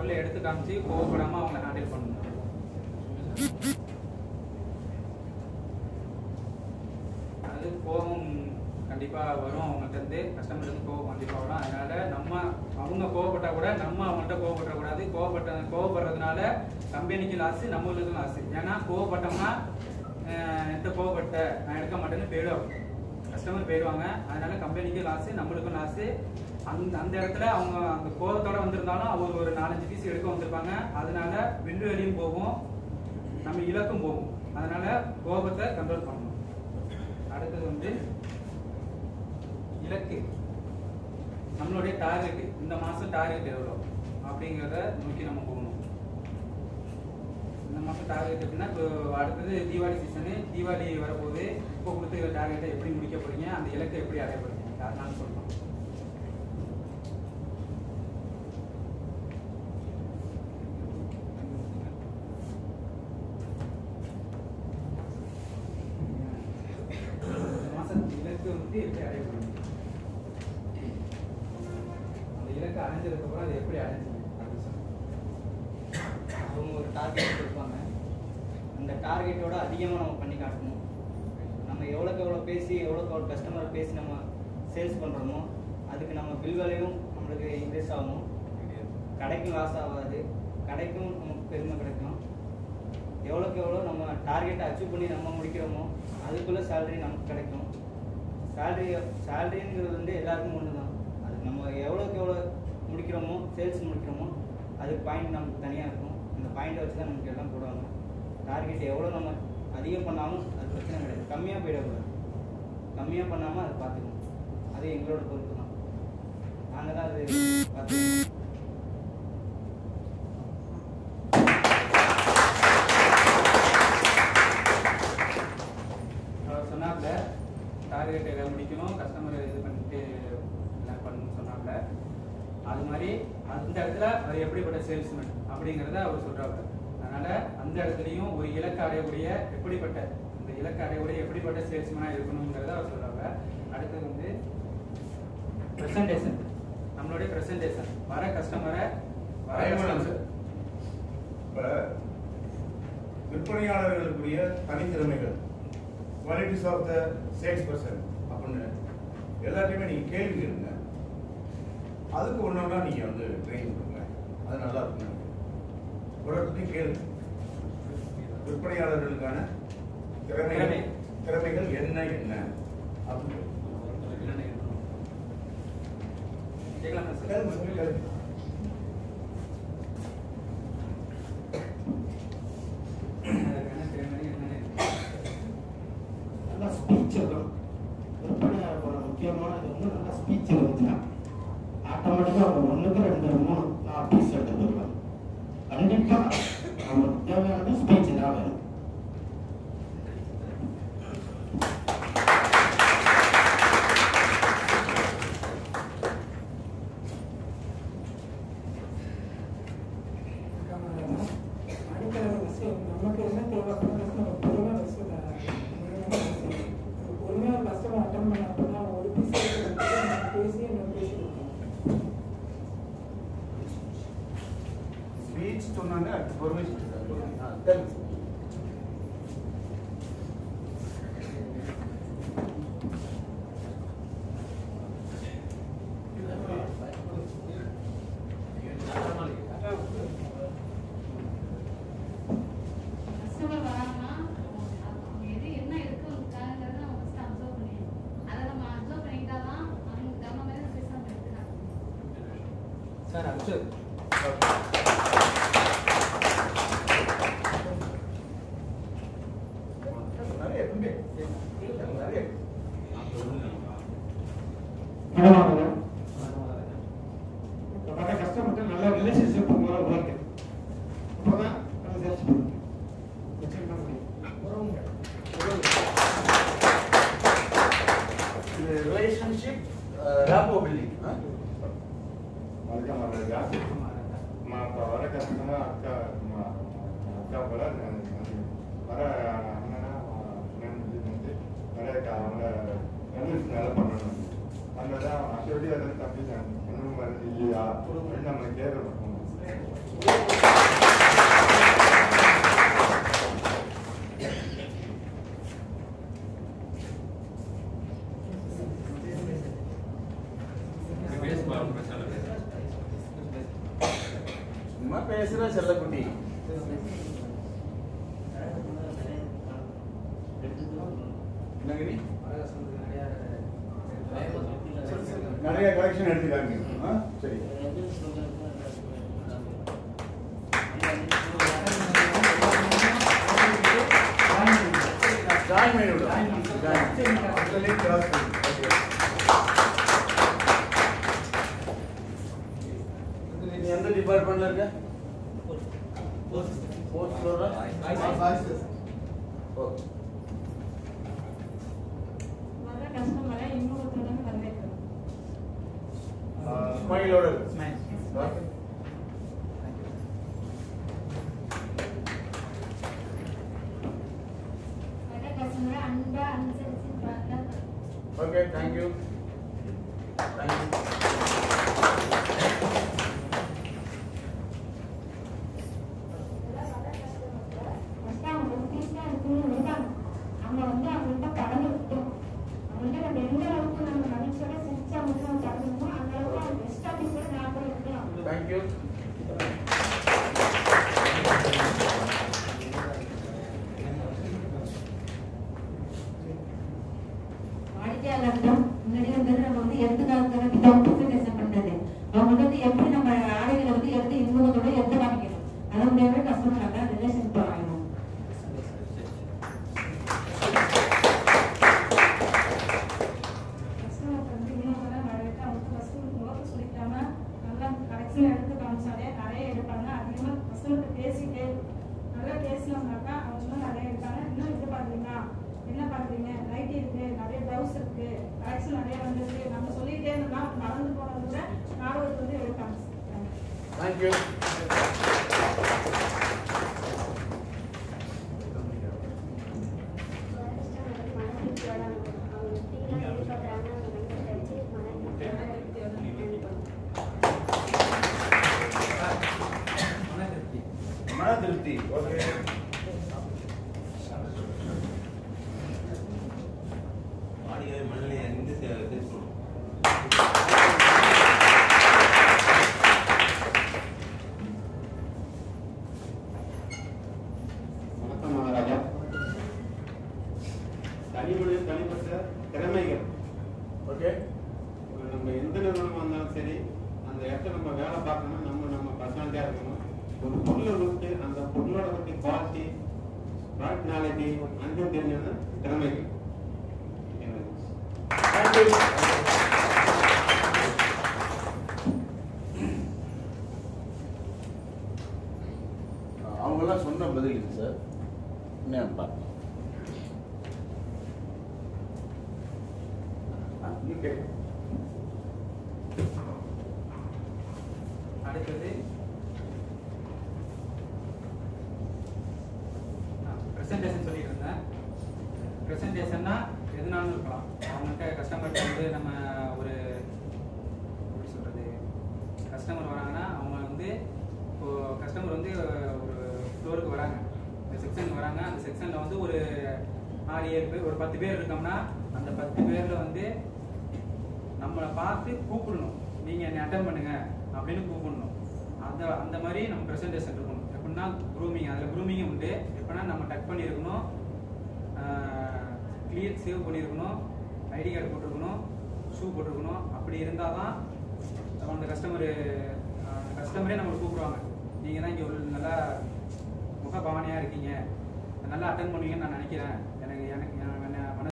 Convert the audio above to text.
பொருளை எடுத்து காமிச்சு கோவப்படாமல் அவங்கள ஹேண்டில் பண்ணணும். அது கோபம் கண்டிப்பாக வரும் அவங்கள்ட்ட இருந்து, கஸ்டமர்லேருந்து கோபம் கண்டிப்பாக வரும். அதனால அவங்க கோவப்பட்டா கூட நம்ம அவங்கள்ட்ட கோவப்படக்கூடாது. கோவப்படுறதுனால கம்பெனிக்கு லாஸு, நம்மளுக்கும் லாஸு. ஏன்னா கோவப்பட்டோம்னா என்கிட்ட கோவப்பட்ட நான் எடுக்க மாட்டேன்னு போயிடுவாங்க, கஸ்டமர் போயிடுவாங்க. அதனால கம்பெனிக்கு லாஸு, நம்மளுக்கும் லாஸு. அந்த இடத்துல அவங்க அந்த கோபத்தோட வந்திருந்தாலும் அவர் ஒரு 4-5 பீஸ் எடுக்க வந்திருப்பாங்க. அதனால விண்டு வெளியும் போகும், நம்ம இலக்கும் போகும். அதனால கோபத்தை கண்ட்ரோல் பண்ணணும். அடுத்தது இலக்கு, நம்மளுடைய டார்கெட், இந்த மாசம் டார்கெட் எவ்வளோ அப்படிங்கிறத நோக்கி நம்ம போகணும். இந்த மாசம் டார்கெட் எப்படின்னா, இப்போ அடுத்தது தீபாவளி சீசனு, தீபாவளி வரப்போது. இப்போ கொடுத்துக்கிற டார்கெட்டை எப்படி முடிக்க போறீங்க, அந்த இலக்கை எப்படி அடைய போறீங்க, நான் சொல்லணும். எப்படி அடைய முடியும், அந்த இலக்கை அடைஞ்சதுக்கு அப்புறம் அதை எப்படி அடைஞ்சிங்க அப்படின்னு சொல்லுங்க. அவங்க ஒரு டார்கெட் கொடுப்பாங்க, அந்த டார்கெட்டோட அதிகமாக நம்ம பண்ணி காட்டணும். நம்ம எவ்வளோக்கு எவ்வளோ பேசி, எவ்வளோக்கு எவ்வளோ கஸ்டமரை பேசி நம்ம சேல்ஸ் பண்ணுறோமோ அதுக்கு நம்ம பில் வேலையும் நம்மளுக்கு இன்க்ரீஸ் ஆகும். கடைக்கும் லாஸ் ஆகாது, கடைக்கும் நமக்கு பெருமை கிடைக்கும். எவ்வளோக்கு எவ்வளோ நம்ம டார்கெட்டை அச்சீவ் பண்ணி நம்ம முடிக்கிறோமோ அதுக்குள்ளே சேலரி நமக்கு கிடைக்கும். சேலரிங்கிறது எல்லாருக்கும் ஒன்று தான். அது நம்ம எவ்வளோக்கு எவ்வளோ முடிக்கிறோமோ, சேல்ஸ் முடிக்கிறோமோ அதுக்கு பாயிண்ட் நமக்கு தனியாக இருக்கும். அந்த பாயிண்டை வச்சு தான் நமக்கு எல்லாம் போடுவாங்க. டார்கெட் எவ்வளோ நம்ம அதிகம் பண்ணாலும் அது பிரச்சனை கிடையாது, கம்மியாக போயிடக்கூடாது. கம்மியாக பண்ணாமல் அதை பார்த்துக்கணும். அது எங்களோட பொறுப்பு தான், நாங்கள் தான் அது பார்த்துக்கணும். டார்கெட் எல்லாம் முடிக்கணும், கஸ்டமர் இது பண்ணிட்டு எல்லாம் பண்ணணும்னு சொன்னாங்க. அது மாதிரி அந்த இடத்துல அவர் எப்படிப்பட்ட சேல்ஸ்மேன் அப்படிங்கிறத அவர் சொல்றாரு. அதனால அந்த இடத்துலையும் ஒரு இலக்கு அடையக்கூடிய எப்படிப்பட்ட சேல்ஸ்மேனா இருக்கணுங்கிறத அவர் சொல்றாங்க. அடுத்தது பிரசன்டேஷன், நம்மளுடைய பிரசன்டேஷன் வர கஸ்டமரை விற்பனையாளர்களுக்குரிய தனித்திறமைகள், qualities of the sales person அப்படின்னு எல்லாத்தையுமே நீங்கள் கேள்வி கேளுங்க. அதுக்கு ஒன்றா நீங்கள் ட்ரெயின் கொடுங்க. அது நல்லா இருக்கும். ஒரு இடத்துலையும் கேளுங்க, விற்பனையாளர்களுக்கான திறமைகள் என்ன அப்படின்னு நல்லா ஸ்பீச் இருக்கும். விற்பனையாளர்களோட முக்கியமானது நல்லா ஸ்பீச் இருந்துச்சுன்னா ஆட்டோமேட்டிக்காக அவங்க 1க்கு 2 3 4 பீஸ் எடுத்துட்டு வருவாங்க. கண்டிப்பாக அவங்களுக்கு தேவையானது ஸ்பீச் தான் வேணும். நமக்கு என்ன தேவைப்படுறது நம்ம பொறுமையாக பொறுமையாக கஸ்டமர் அட்டன் பண்ண அப்படின்னா ஒரு பீஸ் பேசி நம்ம பேசி கொடுக்கணும். ஸ்பீச் சொன்னாங்க, அடுத்து பொறுமை சொல்லிட்டாங்க. சார் அப்சர் கஸ்டமர்கிட்ட நல்ல ரிலேஷன்ஷிப் இருக்கு. அப்போதான் நம்ம சேல்ஸ் பண்ணுவோம். Relationship rapport building. வணக்கம் அவர்களா. இப்போ வர கஸ்டமர் அக்கா போல வர அண்ணனா வர அவங்க நல்லா பண்ணணும். அந்த தான் அசோடி அதை தம்பி ஒன்றும் வருது இல்லையா அப்படின்னு நம்ம கேட்கணும். சும்மா பேசுற செல்லக்குட்டி. என்னங்கடி நிறைய கலெக்ஷன் எடுத்துக்காங்க. சரி ஜாயின் பண்ணி விடு. நீ எந்த டிபார்ட்மெண்ட்ல இருக்க? ஃபோர்த் ஃப்ளோரா? ஓகே. ஸ்மைலோட smile. Okay, thank you. Thank you. Thank you. வாடிக்கையாளர்களிடம் முன்னாடி வந்து நம்ம வந்து எடுத்துக்காக வித்தவுட் ப்ரெசன்டேஷன் பண்றது. அவங்க வந்து எப்படி நம்ம ஆடைகளை வந்து எடுத்து இன்னொருத்தோட எடுத்து காமிக்கணும். அது மூலமே கஸ்டமர் நல்லா ரிலேஷன் ஆகணும். கஸ்டமர் வந்து இன்னொரு நிறைய அவங்க கஸ்டமர் நோட்டு சொல்லிக்காம நல்லா கரெக்ஷன் எடுத்து காமிச்சாலே நிறைய எடுப்பாங்க. அதிகமாக கஸ்டமர்கிட்ட பேசிட்டு நல்லா பேசினோம்னாக்கா அவங்க சொன்னா நிறைய எடுப்பாங்க. இன்னும் இது பாத்தீங்கன்னா என்ன பண்றீங்க, லைட் இருக்கு, நிறைய பிளவுஸ் இருக்கு, கலெக்ஷன் நிறைய வந்துருக்கு, நம்ம சொல்லிட்டே இருந்தோம்னா நடந்து போனது கூட நாடகத்துக்கு வந்து எடுப்பாங்க. Thank you. மன திருப்தி. ஓகே. வணக்கம் மகாராஜா. தனிப்பட்ட திறமைகள். ஓகே. நம்ம எந்த நிறுவனம் வந்தாலும் சரி, அந்த இடத்துல நம்ம வேலை பார்க்கணும், நம்ம பர்சனாலிட்டியா இருக்கணும். ஒரு பொருளை விட்டு அந்த பொருளோட பற்றி குவாலிட்டி, ப்ராடக்ட் நாலேஜி அங்கே தெரிஞ்சது திறமைகள். Thank you. அவங்கெல்லாம் சொன்ன பதில் இது சார். என்ன பார்க்கலாம். அடுத்தது ப்ரெசன்டேஷன் சொல்லிட்டு இருந்தேன். ப்ரெசன்டேஷன்னா எதுனாலும் இருக்கலாம். அவங்கள்ட்ட கஸ்டமர்கிட்ட வந்து நம்ம ஒரு எப்படி சொல்கிறது, கஸ்டமர் வராங்கன்னா அவங்க வந்து இப்போது கஸ்டமர் வந்து ஒரு ஃப்ளோருக்கு வராங்க, இந்த செக்ஷனுக்கு வராங்க. அந்த செக்ஷனில் வந்து ஒரு 6-7 பேர், ஒரு 10 பேர் இருக்கோம்னா அந்த 10 பேரில் வந்து நம்மளை பார்த்து கூப்பிடணும், நீங்கள் என்னை அட்டன் பண்ணுங்க அப்படின்னு கூப்பிடணும். அந்த மாதிரி நம்ம ப்ரெசன்டேஷன் இருக்கணும். எப்படின்னா க்ரூமிங், அதில் க்ரூமிங்கும் உண்டு. எப்படின்னா நம்ம டக் பண்ணியிருக்கணும், கிளியர் சேவ் பண்ணியிருக்கணும், ஐடி கார்டு போட்டிருக்கணும், ஷூ போட்டிருக்கணும். அப்படி இருந்தால் தான் அந்த கஸ்டமரே நம்மளை கூப்பிடுவாங்க. நீங்கள் தான் இங்கே ஒரு நல்லா முகபாவனையாக இருக்கீங்க, நல்லா அட்டன் பண்ணுவீங்கன்னு நான் நினைக்கிறேன். எனக்கு